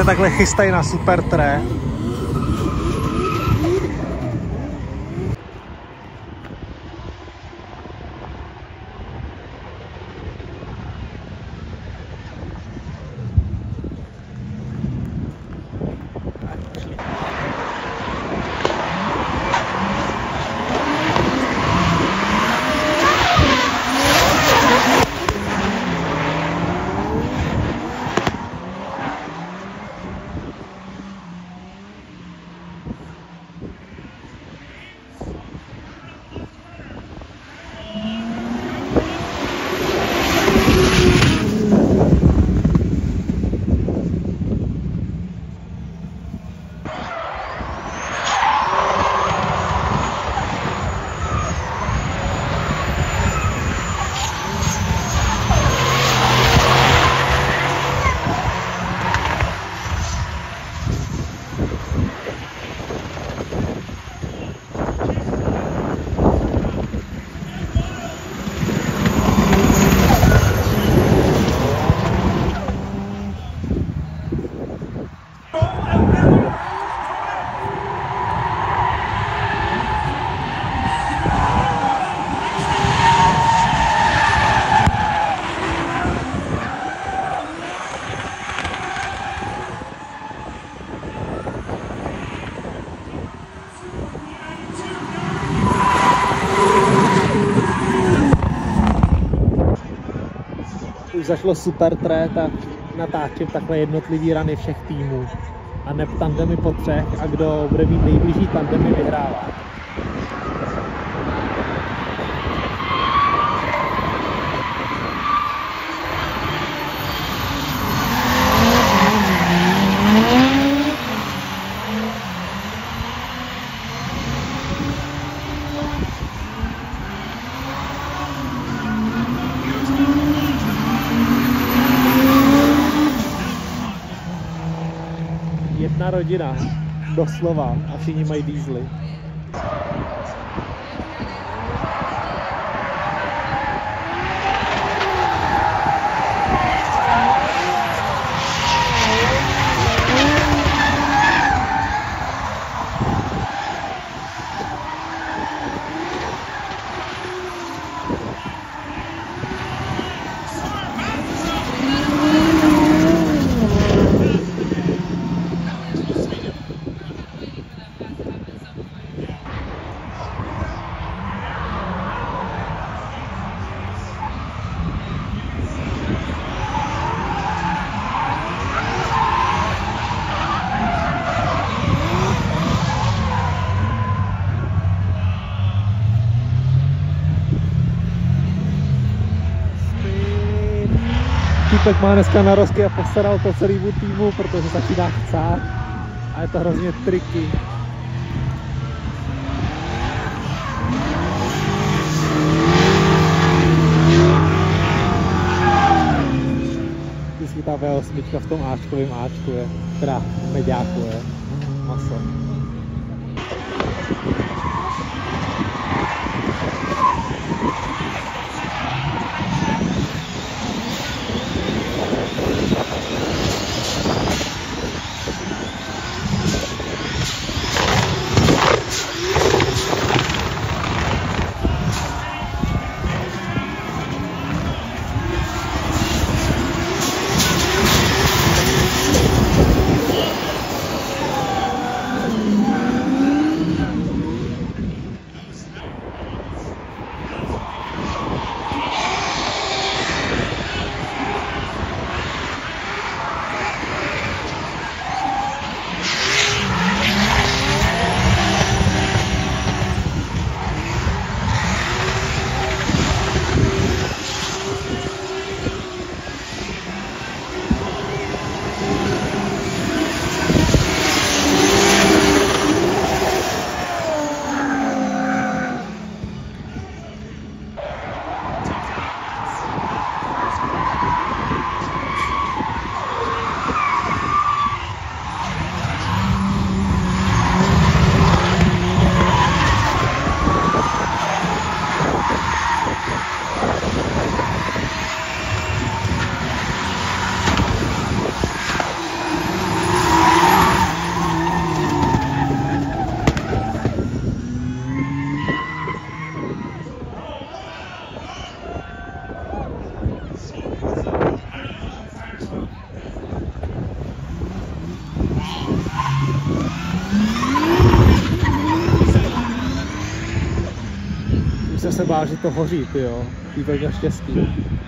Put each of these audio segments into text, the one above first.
se takhle chystají na super track. Už zašlo super track, tak natáčím takhle jednotlivý rany všech týmů. A ne tandemy po třech a kdo bude mít nejbližší tandemy vyhrává. Jedna rodina, doslova, a všichni mají diesely. Týpek má dneska narozky a postaral to celému týmu, protože začíná chcát a je to hrozně triky. Vždycky ta V8 v tom Ačkovém Ačku je, teda mediáku je maso. jsem se bál, že to hoří, jo. Výborně štěstí.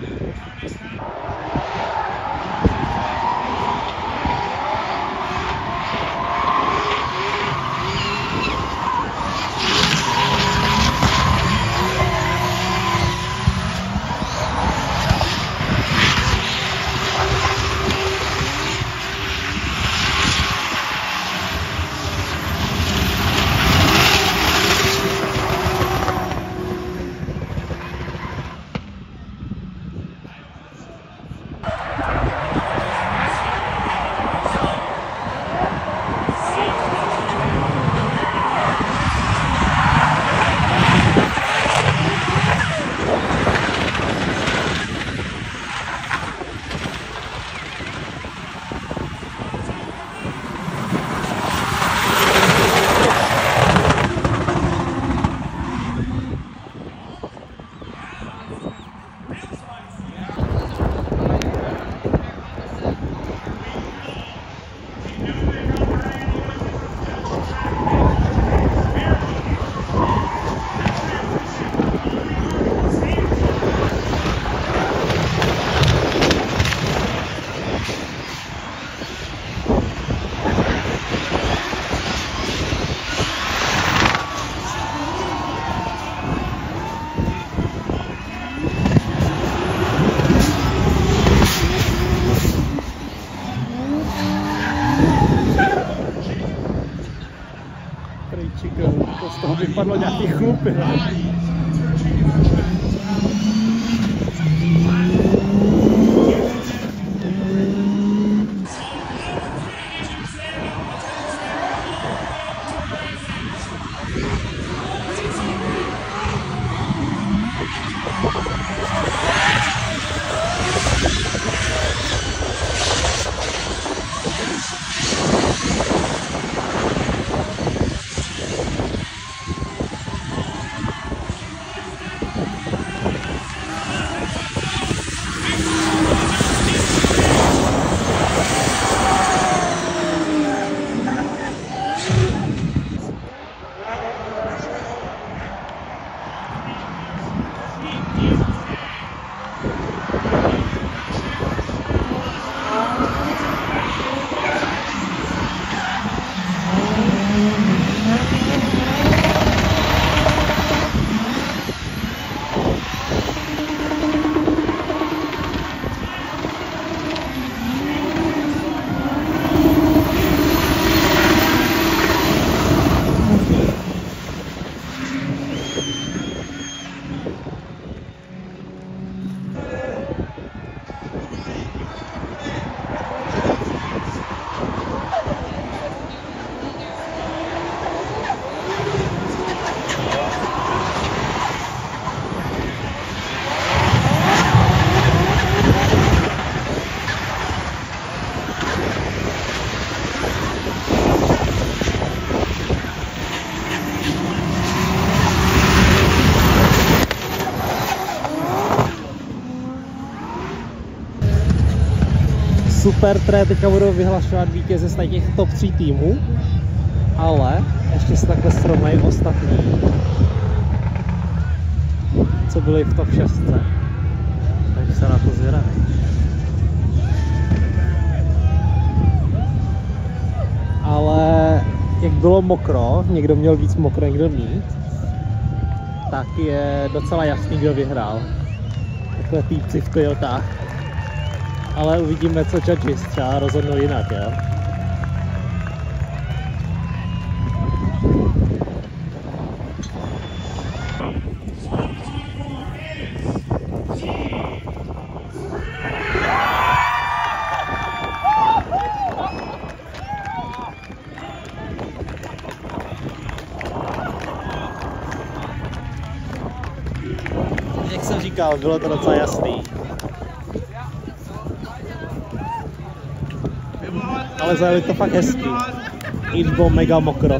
To z toho vypadlo nějaký chlupy. Super Tre teďka budou vyhlašovat vítěze z těch top 3 týmů, ale ještě se takhle srovnají ostatní, co byli v top 6. Takže se na to zvědají. Ale jak bylo mokro, někdo měl víc mokro, někdo mít, tak je docela jasný, kdo vyhrál. Takhle týpci v Toyotách. Ale uvidíme, co judges třeba rozhodnou jinak, jo. Jak jsem říkal, bylo to docela jasný. Ale zajeli to fakt hezky, i když bylo mega mokro.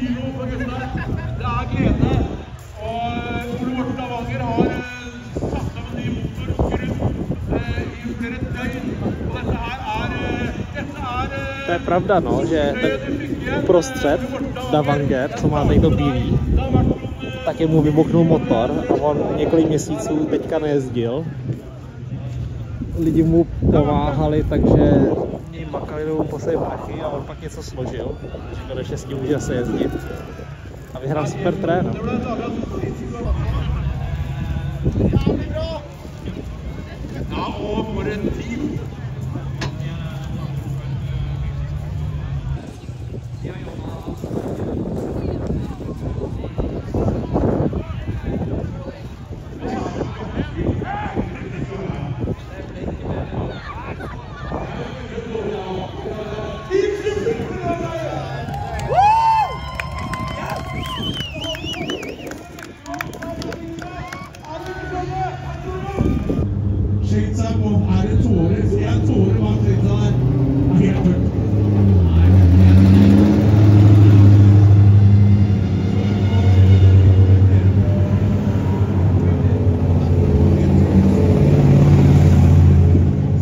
To je pravda, no, že ten uprostřed Stavanger, co má tady to bílý, tak jemu vybuknul motor a on několik měsíců teďka nejezdil. Lidi mu pomáhali, takže něj makali do poslední prachy a on pak něco složil, že konečně s tím může se jezdit a vyhrál super trén. Skicka på, er det Tore? Se Tore